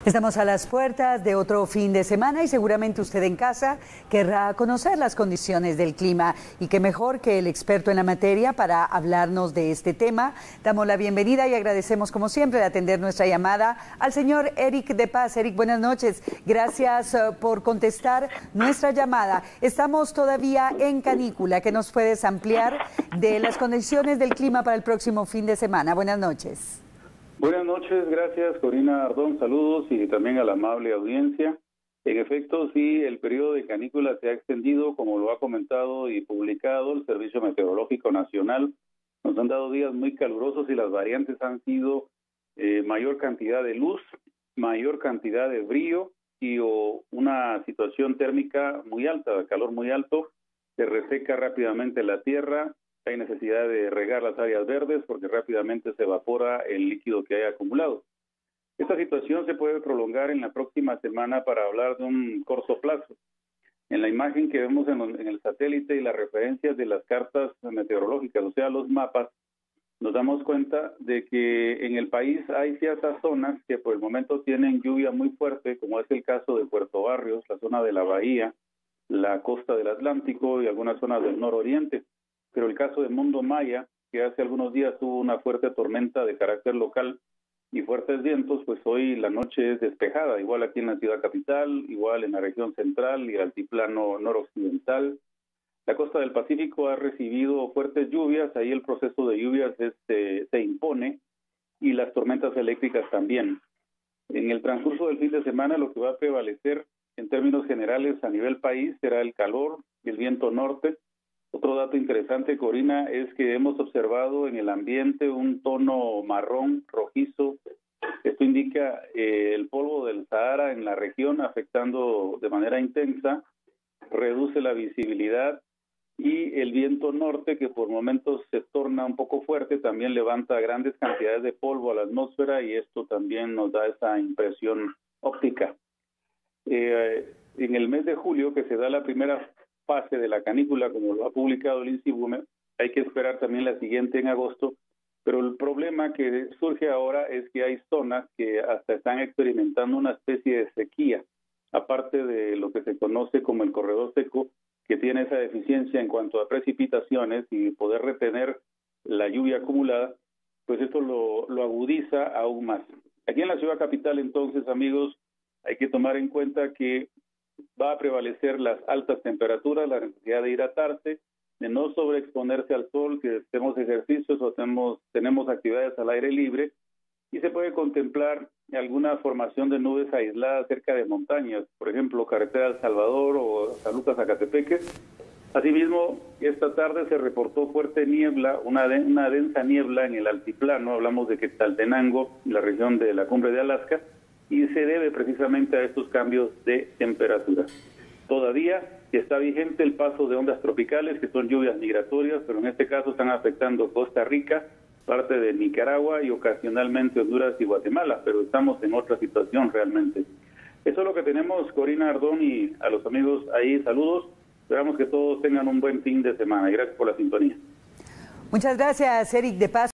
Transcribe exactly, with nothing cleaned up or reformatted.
Estamos a las puertas de otro fin de semana y seguramente usted en casa querrá conocer las condiciones del clima y qué mejor que el experto en la materia para hablarnos de este tema. Damos la bienvenida y agradecemos como siempre de atender nuestra llamada al señor Eric de Paz. Eric, buenas noches. Gracias uh, por contestar nuestra llamada. Estamos todavía en canícula. ¿Qué nos puedes ampliar de las condiciones del clima para el próximo fin de semana? Buenas noches. Buenas noches, gracias Corina Ardón, saludos y también a la amable audiencia. En efecto, sí, el periodo de canícula se ha extendido, como lo ha comentado y publicado el Servicio Meteorológico Nacional. Nos han dado días muy calurosos y las variantes han sido eh, mayor cantidad de luz, mayor cantidad de brillo y o una situación térmica muy alta, de calor muy alto, se reseca rápidamente la tierra. Hay necesidad de regar las áreas verdes porque rápidamente se evapora el líquido que hay acumulado. Esta situación se puede prolongar en la próxima semana para hablar de un corto plazo. En la imagen que vemos en, en el satélite y las referencias de las cartas meteorológicas, o sea, los mapas, nos damos cuenta de que en el país hay ciertas zonas que por el momento tienen lluvia muy fuerte, como es el caso de Puerto Barrios, la zona de la Bahía, la costa del Atlántico y algunas zonas del nororiente. Pero el caso de Mundo Maya, que hace algunos días tuvo una fuerte tormenta de carácter local y fuertes vientos, pues hoy la noche es despejada, igual aquí en la ciudad capital, igual en la región central y altiplano noroccidental. La costa del Pacífico ha recibido fuertes lluvias, ahí el proceso de lluvias este, se impone y las tormentas eléctricas también. En el transcurso del fin de semana lo que va a prevalecer en términos generales a nivel país será el calor y el viento norte. Otro dato interesante, Corina, es que hemos observado en el ambiente un tono marrón, rojizo. Esto indica eh, el polvo del Sahara en la región afectando de manera intensa, reduce la visibilidad y el viento norte, que por momentos se torna un poco fuerte, también levanta grandes cantidades de polvo a la atmósfera y esto también nos da esa impresión óptica. Eh, en el mes de julio, que se da la primera fase de la canícula, como lo ha publicado el INSIBUME, hay que esperar también la siguiente en agosto, pero el problema que surge ahora es que hay zonas que hasta están experimentando una especie de sequía, aparte de lo que se conoce como el corredor seco, que tiene esa deficiencia en cuanto a precipitaciones y poder retener la lluvia acumulada, pues esto lo, lo agudiza aún más. Aquí en la ciudad capital, entonces, amigos, hay que tomar en cuenta que va a prevalecer las altas temperaturas, la necesidad de hidratarse, de no sobreexponerse al sol, que hacemos ejercicios o tenemos, tenemos actividades al aire libre, y se puede contemplar alguna formación de nubes aisladas cerca de montañas, por ejemplo, carretera El Salvador o San Lucas Zacatepeque. Asimismo, esta tarde se reportó fuerte niebla, una, de, una densa niebla en el altiplano, hablamos de Quetzaltenango, la región de la cumbre de Alaska, y se debe precisamente a estos cambios de temperatura. Todavía está vigente el paso de ondas tropicales, que son lluvias migratorias, pero en este caso están afectando Costa Rica, parte de Nicaragua y ocasionalmente Honduras y Guatemala, pero estamos en otra situación realmente. Eso es lo que tenemos, Corina Ardón, y a los amigos ahí, saludos. Esperamos que todos tengan un buen fin de semana y gracias por la sintonía. Muchas gracias, Eric de Paz.